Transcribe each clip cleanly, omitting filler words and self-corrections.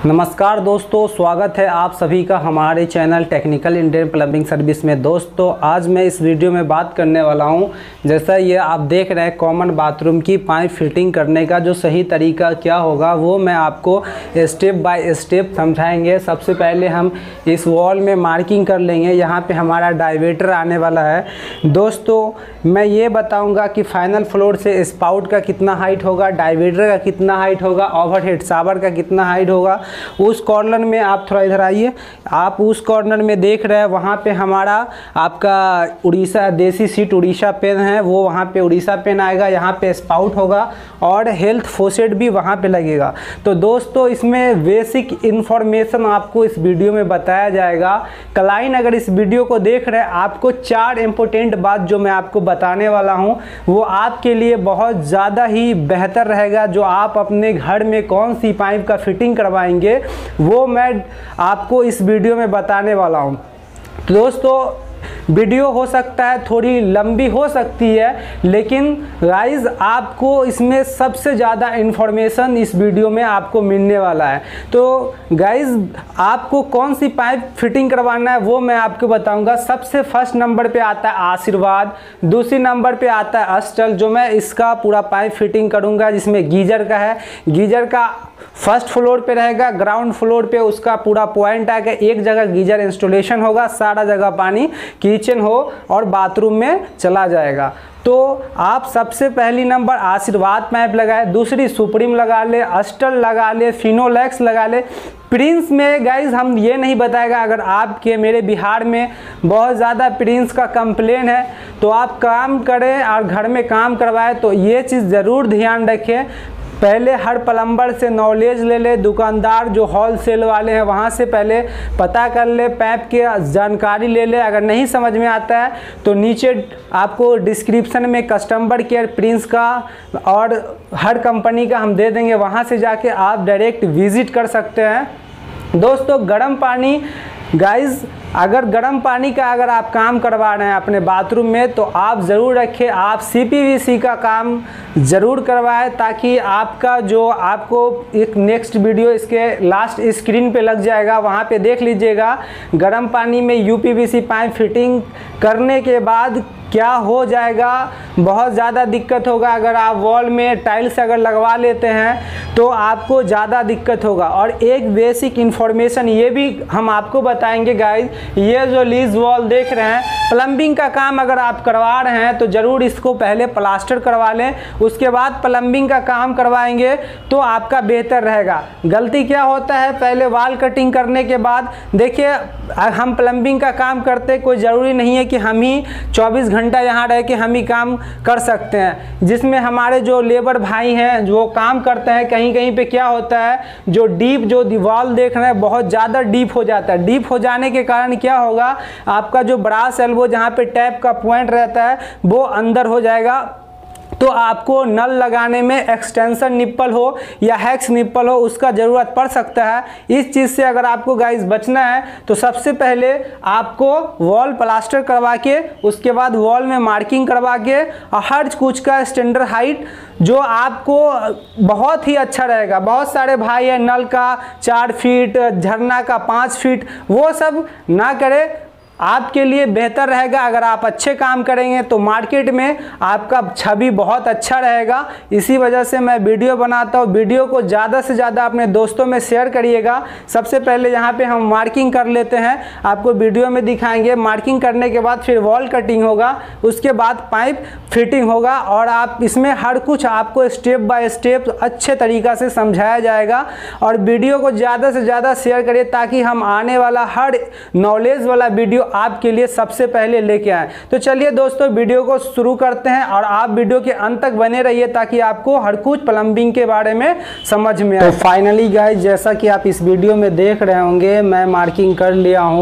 नमस्कार दोस्तों, स्वागत है आप सभी का हमारे channel technical Indian plumbing service में। दोस्तों आज मैं इस वीडियो में बात करने वाला हूं, जैसा ये आप देख रहे हैं कॉमन बाथरूम की पाइप फिटिंग करने का जो सही तरीका क्या होगा वो मैं आपको स्टेप बाय स्टेप समझाएंगे। सबसे पहले हम इस वॉल में मार्किंग कर लेंगे, यहाँ पे हमारा डाइवेटर आने वाला है। दोस्तों मैं ये बताऊँगा कि फाइनल फ्लोर से स्पाउट का कितना हाइट होगा, डाइवेटर का कितना हाइट होगा, ओवरहेड शावर का कितना हाइट होगा। उस कॉर्नर में आप थोड़ा इधर आइए, आप उस कॉर्नर में देख रहे हैं वहाँ पे हमारा आपका उड़ीसा देसी सीट उड़ीसा पेन है, वो वहाँ पे उड़ीसा पेन आएगा। यहाँ पे स्पाउट होगा और हेल्थ फोसेट भी वहाँ पे लगेगा। तो दोस्तों इसमें बेसिक इन्फॉर्मेशन आपको इस वीडियो में बताया जाएगा। क्लाइंट अगर इस वीडियो को देख रहे हैं, आपको 4 इंपॉर्टेंट बात जो मैं आपको बताने वाला हूँ वो आपके लिए बहुत ज़्यादा ही बेहतर रहेगा। जो आप अपने घर में कौन सी पाइप का फिटिंग करवाएंगे वो मैं आपको इस वीडियो में बताने वाला हूं। तो दोस्तों वीडियो हो सकता है थोड़ी लंबी हो सकती है, लेकिन गाइस आपको इसमें सबसे ज़्यादा इन्फॉर्मेशन इस वीडियो में आपको मिलने वाला है। तो गाइस आपको कौन सी पाइप फिटिंग करवाना है वो मैं आपको बताऊंगा। सबसे फर्स्ट नंबर पे आता है आशीर्वाद, दूसरी नंबर पे आता है अस्टल, जो मैं इसका पूरा पाइप फिटिंग करूंगा, जिसमें गीजर का है। गीजर का फर्स्ट फ्लोर पे रहेगा, ग्राउंड फ्लोर पे उसका पूरा पॉइंट आएगा। एक जगह गीजर इंस्टॉलेशन होगा, सारा जगह पानी किचन हो और बाथरूम में चला जाएगा। तो आप सबसे पहली नंबर आशीर्वाद पाइप लगाए, दूसरी सुप्रीम लगा ले, अस्टल लगा ले, फिनोलेक्स लगा ले। प्रिंस में गाइज हम ये नहीं बताएगा, अगर आपके मेरे बिहार में बहुत ज़्यादा प्रिंस का कंप्लेन है तो आप काम करें और घर में काम करवाएं, तो ये चीज़ ज़रूर ध्यान रखें। पहले हर प्लम्बर से नॉलेज ले ले, दुकानदार जो होलसेल वाले हैं वहाँ से पहले पता कर ले, पाइप की जानकारी ले ले। अगर नहीं समझ में आता है तो नीचे आपको डिस्क्रिप्शन में कस्टमर केयर प्रिंस का और हर कंपनी का हम दे देंगे, वहाँ से जाके आप डायरेक्ट विजिट कर सकते हैं। दोस्तों गर्म पानी गाइज, अगर गर्म पानी का अगर आप काम करवा रहे हैं अपने बाथरूम में तो आप ज़रूर रखें, आप CPVC का काम ज़रूर करवाएं, ताकि आपका जो आपको एक नेक्स्ट वीडियो इसके लास्ट स्क्रीन पे लग जाएगा, वहाँ पे देख लीजिएगा। गर्म पानी में UPVC पाइप फिटिंग करने के बाद क्या हो जाएगा, बहुत ज़्यादा दिक्कत होगा। अगर आप वॉल में टाइल्स अगर लगवा लेते हैं तो आपको ज़्यादा दिक्कत होगा। और एक बेसिक इन्फॉर्मेशन ये भी हम आपको बताएंगे गाइज, ये जो लीज वॉल देख रहे हैं, प्लम्बिंग का काम अगर आप करवा रहे हैं तो ज़रूर इसको पहले प्लास्टर करवा लें, उसके बाद प्लम्बिंग का काम करवाएंगे तो आपका बेहतर रहेगा। गलती क्या होता है, पहले वॉल कटिंग करने के बाद देखिए हम प्लम्बिंग का काम करते, कोई ज़रूरी नहीं है कि हम ही 24 घंटा यहाँ रह के हम ही काम कर सकते हैं। जिसमें हमारे जो लेबर भाई हैं जो काम करते हैं, कहीं कहीं पे क्या होता है, जो डीप जो दीवार देख रहे हैं बहुत ज़्यादा डीप हो जाता है। डीप हो जाने के कारण क्या होगा, आपका जो ब्रास एल्बो जहाँ पे टैप का पॉइंट रहता है वो अंदर हो जाएगा। तो आपको नल लगाने में एक्सटेंशन निप्पल हो या हैक्स निप्पल हो उसका ज़रूरत पड़ सकता है। इस चीज़ से अगर आपको गाइस बचना है तो सबसे पहले आपको वॉल प्लास्टर करवा के, उसके बाद वॉल में मार्किंग करवा के और हर कुछ का स्टैंडर्ड हाइट जो आपको बहुत ही अच्छा रहेगा। बहुत सारे भाई हैं नल का 4 फीट, झरना का 5 फीट, वो सब ना करें, आपके लिए बेहतर रहेगा। अगर आप अच्छे काम करेंगे तो मार्केट में आपका छवि बहुत अच्छा रहेगा। इसी वजह से मैं वीडियो बनाता हूँ। वीडियो को ज़्यादा से ज़्यादा अपने दोस्तों में शेयर करिएगा। सबसे पहले यहाँ पे हम मार्किंग कर लेते हैं, आपको वीडियो में दिखाएंगे। मार्किंग करने के बाद फिर वॉल कटिंग होगा, उसके बाद पाइप फिटिंग होगा और आप इसमें हर कुछ आपको स्टेप बाय स्टेप अच्छे तरीक़ा से समझाया जाएगा। और वीडियो को ज़्यादा से ज़्यादा शेयर करिए ताकि हम आने वाला हर नॉलेज वाला वीडियो आपके लिए सबसे पहले लेके आए। तो चलिए दोस्तों वीडियो को शुरू करते हैं और आप वीडियो के अंत तक बने रहिए ताकि आपको हर कुछ प्लम्बिंग के बारे में समझ में आए। तो फाइनली गाइस जैसा कि आप इस वीडियो में देख रहे होंगे, मैं मार्किंग कर लिया हूं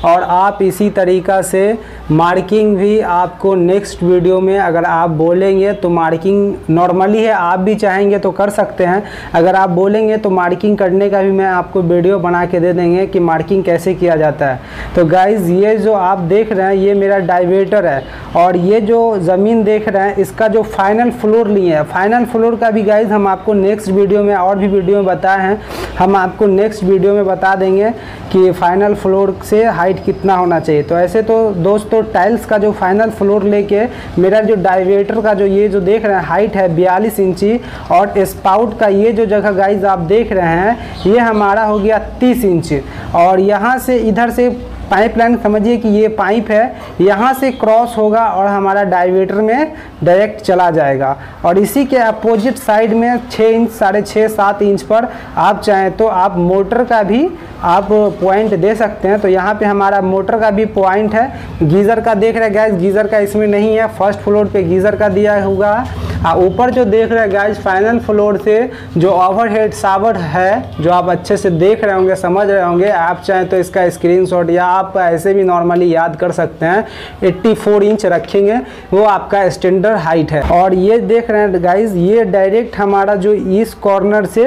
और आप इसी तरीक़ा से मार्किंग भी आपको नेक्स्ट वीडियो में अगर आप बोलेंगे तो मार्किंग नॉर्मली है, आप भी चाहेंगे तो कर सकते हैं। अगर आप बोलेंगे तो मार्किंग करने का भी मैं आपको वीडियो बना के दे देंगे कि मार्किंग कैसे किया जाता है। तो गाइज़ ये जो आप देख रहे हैं ये मेरा डाइवेटर है और ये जो ज़मीन देख रहे हैं इसका जो फाइनल फ्लोर लिए हैं, फाइनल फ्लोर का भी गाइज़ हम आपको नेक्स्ट वीडियो में और भी वीडियो में बताए हैं, हम आपको नेक्स्ट वीडियो में बता देंगे कि फाइनल फ्लोर से हाइट कितना होना चाहिए। तो ऐसे तो दोस्तों टाइल्स का जो फाइनल फ्लोर लेके मेरा जो डाइवेटर का जो ये जो देख रहे हैं हाइट है 42 इंची और स्पाउट का ये जो जगह गाइज आप देख रहे हैं ये हमारा हो गया 30 इंच और यहाँ से इधर से पाइपलाइन समझिए कि ये पाइप है, यहाँ से क्रॉस होगा और हमारा डाइवेटर में डायरेक्ट चला जाएगा। और इसी के अपोजिट साइड में 6 इंच 6.5 7 इंच पर आप चाहें तो आप मोटर का भी आप पॉइंट दे सकते हैं। तो यहाँ पे हमारा मोटर का भी पॉइंट है। गीज़र का देख रहे हैं गैस, गीज़र का इसमें नहीं है, फर्स्ट फ्लोर पे गीज़र का दिया होगा। ऊपर जो देख रहे हैं गाइस फाइनल फ्लोर से जो ओवरहेड शावर है जो आप अच्छे से देख रहे होंगे, समझ रहे होंगे, आप चाहें तो इसका स्क्रीनशॉट या आप ऐसे भी नॉर्मली याद कर सकते हैं। 84 इंच रखेंगे, वो आपका स्टैंडर्ड हाइट है। और ये देख रहे हैं गाइस ये डायरेक्ट हमारा जो इस कॉर्नर से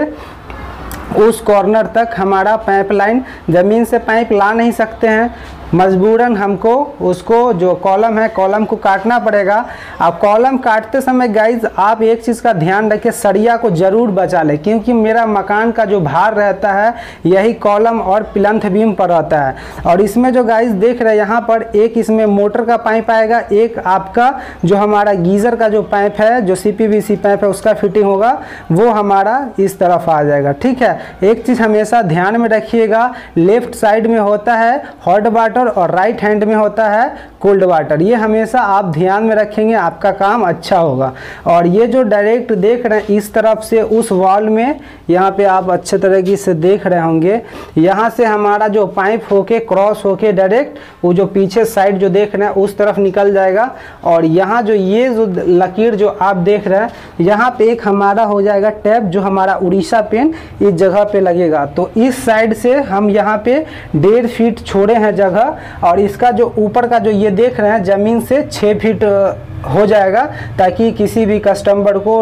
उस कॉर्नर तक हमारा पाइपलाइन, ज़मीन से पाइप ला नहीं सकते हैं, मजबूरन हमको उसको जो कॉलम है कॉलम को काटना पड़ेगा। अब कॉलम काटते समय गाइज आप एक चीज़ का ध्यान रखें, सरिया को ज़रूर बचा लें क्योंकि मेरा मकान का जो भार रहता है यही कॉलम और प्लंथ बीम पर रहता है। और इसमें जो गाइज देख रहे हैं यहाँ पर एक इसमें मोटर का पाइप आएगा, एक आपका जो हमारा गीज़र का जो पाइप है जो CPVC पाइप है उसका फिटिंग होगा वो हमारा इस तरफ आ जाएगा। ठीक है, एक चीज़ हमेशा ध्यान में रखिएगा, लेफ्ट साइड में होता है हॉट वाटर और राइट हैंड में होता है कोल्ड वाटर, ये हमेशा आप ध्यान में रखेंगे, आपका काम अच्छा होगा। और ये जो डायरेक्ट देख रहे हैं इस तरफ से उस वॉल में, यहाँ पे आप अच्छे तरीके से देख रहे होंगे, यहाँ से हमारा जो पाइप होके क्रॉस होके डायरेक्ट वो जो पीछे साइड जो देख रहे हैं उस तरफ निकल जाएगा। और यहाँ जो ये जो लकीर जो आप देख रहे हैं यहाँ पे एक हमारा हो जाएगा टैप जो हमारा उड़ीसा पेन इस जगह पे लगेगा। तो इस साइड से हम यहाँ पे 1.5 फीट छोड़े हैं जगह और इसका जो ऊपर का जो ये देख रहे हैं ज़मीन से 6 फीट हो जाएगा ताकि किसी भी कस्टमर को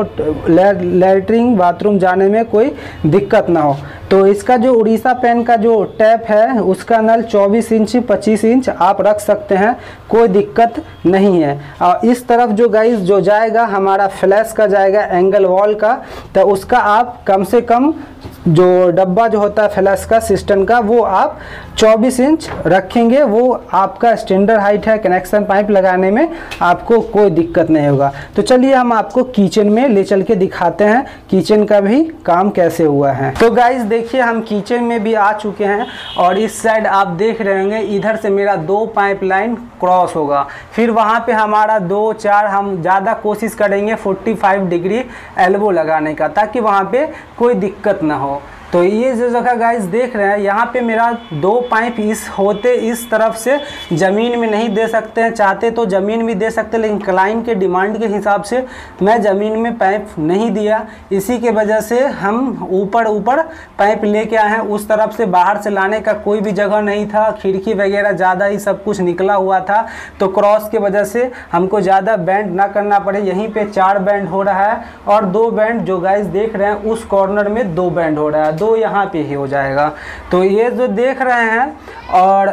लैट्रिन बाथरूम जाने में कोई दिक्कत ना हो। तो इसका जो उड़ीसा पेन का जो टैप है उसका नल 24 इंच 25 इंच आप रख सकते हैं, कोई दिक्कत नहीं है। और इस तरफ जो गाइस जो जाएगा हमारा फ्लैश का जाएगा एंगल वॉल का, तो उसका आप कम से कम जो डब्बा जो होता है फ्लैश का सिस्टम का वो आप 24 इंच रखेंगे, वो आपका स्टैंडर्ड हाइट है। कनेक्शन पाइप लगाने में आपको कोई दिक्कत नहीं होगा। तो चलिए हम आपको किचन में ले चल के दिखाते हैं किचन का भी काम कैसे हुआ है। तो गाइस देखिए हम किचन में भी आ चुके हैं और इस साइड आप देख रहे होंगे इधर से मेरा 2 पाइपलाइन क्रॉस होगा, फिर वहाँ पे हमारा 2 4 हम ज़्यादा कोशिश करेंगे 45 डिग्री एल्बो लगाने का ताकि वहाँ पे कोई दिक्कत ना हो। तो ये जो जगह गाइस देख रहे हैं यहाँ पे मेरा 2 पाइप इस होते इस तरफ से ज़मीन में नहीं दे सकते हैं, चाहते तो ज़मीन भी दे सकते लेकिन क्लाइंट के डिमांड के हिसाब से मैं ज़मीन में पाइप नहीं दिया। इसी के वजह से हम ऊपर पाइप लेके आए हैं। उस तरफ से बाहर से लाने का कोई भी जगह नहीं था, खिड़की वगैरह ज़्यादा ही सब कुछ निकला हुआ था, तो क्रॉस के वजह से हमको ज़्यादा बैंड ना करना पड़े। यहीं पर 4 बैंड हो रहा है और 2 बैंड जो गाइस देख रहे हैं उस कॉर्नर में 2 बैंड हो रहा है, 2 यहाँ पे ही हो जाएगा। तो ये जो देख रहे हैं और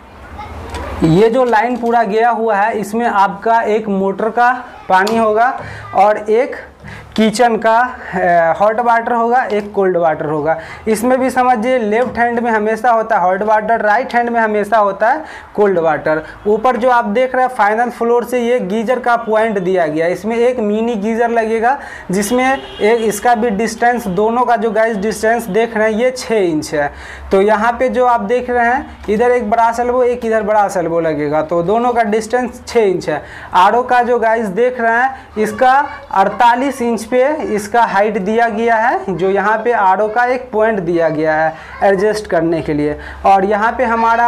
ये जो लाइन पूरा गया हुआ है इसमें आपका एक मोटर का पानी होगा और एक किचन का हॉट वाटर होगा, एक कोल्ड वाटर होगा। इसमें भी समझिए लेफ्ट हैंड में हमेशा होता है हॉट वाटर, राइट हैंड में हमेशा होता है कोल्ड वाटर। ऊपर जो आप देख रहे हैं फाइनल फ्लोर से ये गीजर का पॉइंट दिया गया, इसमें एक मिनी गीजर लगेगा जिसमें एक इसका भी डिस्टेंस, दोनों का जो गाइस डिस्टेंस देख रहे हैं ये 6 इंच है। तो यहाँ पे जो आप देख रहे हैं इधर एक बड़ा सल्बो एक इधर बड़ा सल्बो लगेगा, तो दोनों का डिस्टेंस 6 इंच है। आरओ का जो गाइस देख रहे हैं इसका 48 इंच पे इसका हाइट दिया गया है, जो यहाँ पे आरओ का एक पॉइंट दिया गया है एडजस्ट करने के लिए। और यहाँ पे हमारा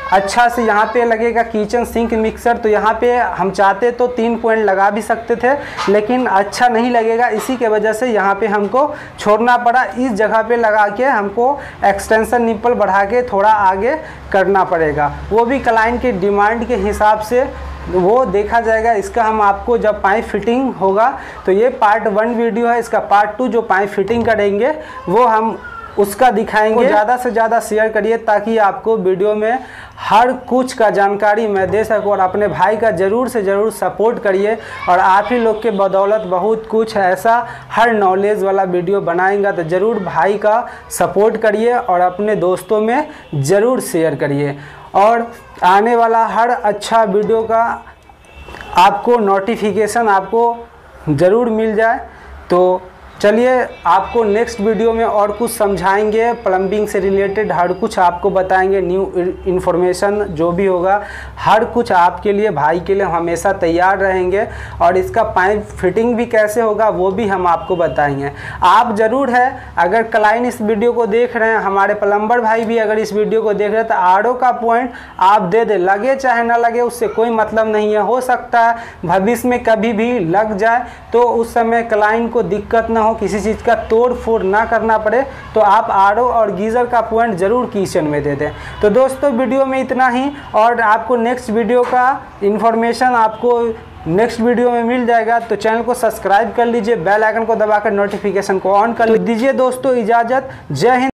अच्छा से यहाँ पे लगेगा किचन सिंक मिक्सर। तो यहाँ पे हम चाहते तो 3 पॉइंट लगा भी सकते थे, लेकिन अच्छा नहीं लगेगा, इसी के वजह से यहाँ पे हमको छोड़ना पड़ा। इस जगह पे लगा के हमको एक्सटेंशन निप्पल बढ़ा के थोड़ा आगे करना पड़ेगा, वो भी क्लाइंट के डिमांड के हिसाब से वो देखा जाएगा। इसका हम आपको जब पाइप फिटिंग होगा, तो ये पार्ट 1 वीडियो है, इसका पार्ट 2 जो पाइप फिटिंग करेंगे वो हम उसका दिखाएंगे। ज़्यादा से ज़्यादा शेयर करिए ताकि आपको वीडियो में हर कुछ का जानकारी मैं दे सकूं, और अपने भाई का ज़रूर से ज़रूर सपोर्ट करिए। और आप ही लोग के बदौलत बहुत कुछ ऐसा हर नॉलेज वाला वीडियो बनाएंगे, तो ज़रूर भाई का सपोर्ट करिए और अपने दोस्तों में ज़रूर शेयर करिए। और आने वाला हर अच्छा वीडियो का आपको नोटिफिकेशन आपको ज़रूर मिल जाए। तो चलिए आपको नेक्स्ट वीडियो में और कुछ समझाएंगे, प्लम्बिंग से रिलेटेड हर कुछ आपको बताएंगे, न्यू इन्फॉर्मेशन जो भी होगा हर कुछ आपके लिए, भाई के लिए हमेशा तैयार रहेंगे। और इसका पाइप फिटिंग भी कैसे होगा वो भी हम आपको बताएंगे। आप ज़रूर है, अगर क्लाइंट इस वीडियो को देख रहे हैं, हमारे प्लम्बर भाई भी अगर इस वीडियो को देख रहे हैं, तो आरओ का पॉइंट आप दे दे, लगे चाहे ना लगे उससे कोई मतलब नहीं है। हो सकता है भविष्य में कभी भी लग जाए, तो उस समय क्लाइंट को दिक्कत ना हो, किसी चीज़ का तोड़ फोड़ ना करना पड़े, तो आप आरओ और गीज़र का पॉइंट ज़रूर किचन में दे दें। तो दोस्तों वीडियो में इतना ही, और आपको नेक्स्ट वीडियो का इन्फॉर्मेशन आपको नेक्स्ट वीडियो में मिल जाएगा। तो चैनल को सब्सक्राइब कर लीजिए, बेल आइकन को दबाकर नोटिफिकेशन को ऑन कर दीजिए। दोस्तों इजाज़त, जय हिंद।